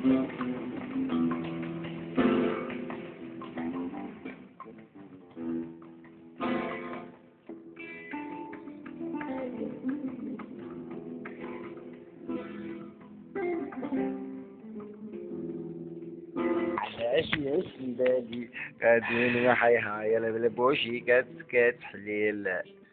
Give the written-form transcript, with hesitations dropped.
عشي عشي بالي قادرين وحيها يلا بالبوشي كات كات حليل